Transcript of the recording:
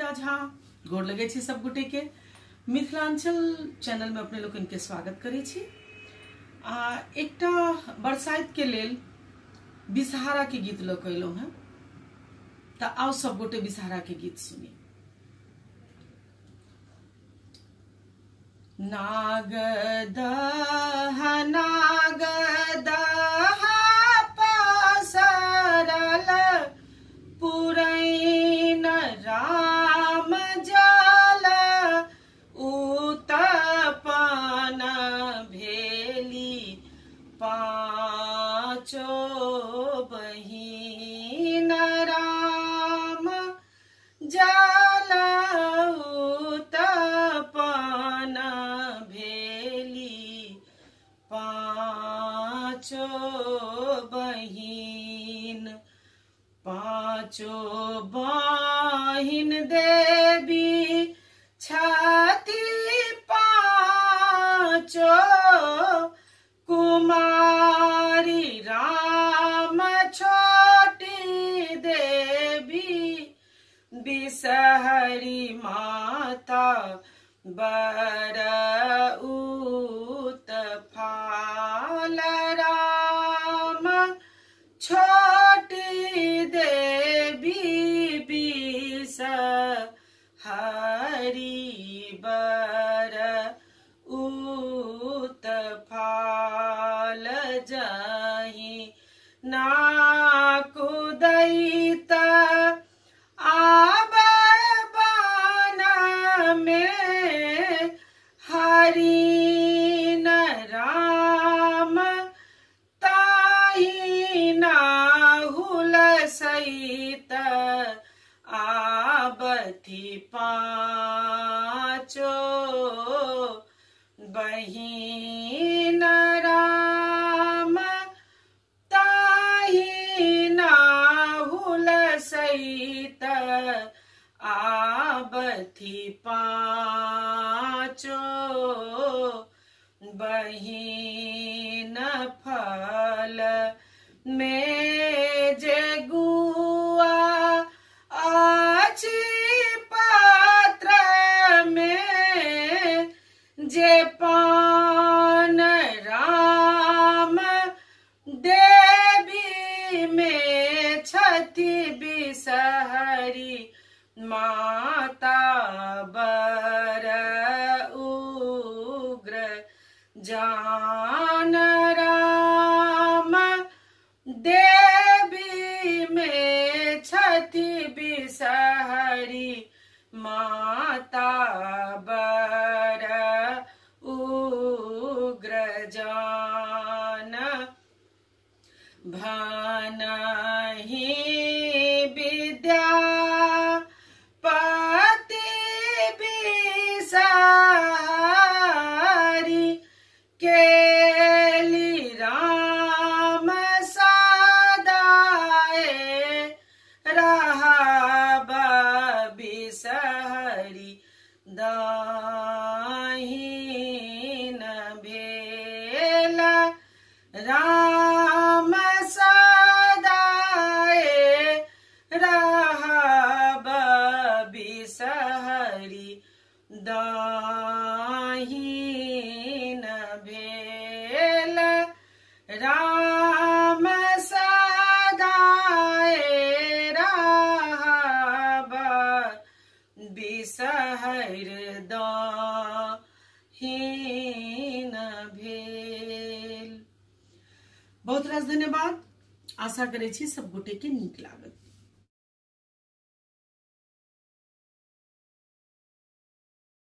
अमृता झा गोर लगे छी सब गोटे के मिथिलांचल चैनल में अपने लोगन के स्वागत करे छी। एकटा बरसाइत के लेल बिसहारा के गीत ल कैलौ हैं, त आओ सब गोटे बिसहारा के गीत सुनी। नागदह नागदह पासरल पुरैन राम जल उत्पन्न भेली पाँचो बहिन राम जल उत्पन्न भेली पाँचो बहिन। पाँचो बहिन देवी छठी पाँचो कुमारी राम छोटी देवी बिसहरी माता बर उत्फाल राम छोटी देवी बिसहरी बर उत्फाल जहि नाकुदैत आब बन में हरिन राम ताहि नाहुल सहित आबथि पाँचो बहिन राम ताहि नाहुल सहित आबथि पाँचो बहिन। फल में जे गुआ आछि पात्र में जे पान राम देवी में छठी बिसहरी माता बर उग्र जान राम देवी में छठी बिसहरी माता बर उग्र जान। भानहि विद्या पति बिसहरी केली राम सदाए रहब बिसहरी दाहिन भेल राम सदाए रहब बिसहरी दाहिन भेल राम सदाए रहब बिसहर दाहिन भेल। बहुत रास धन्यवाद। आशा करे छी सब गोटे के नीक लागत।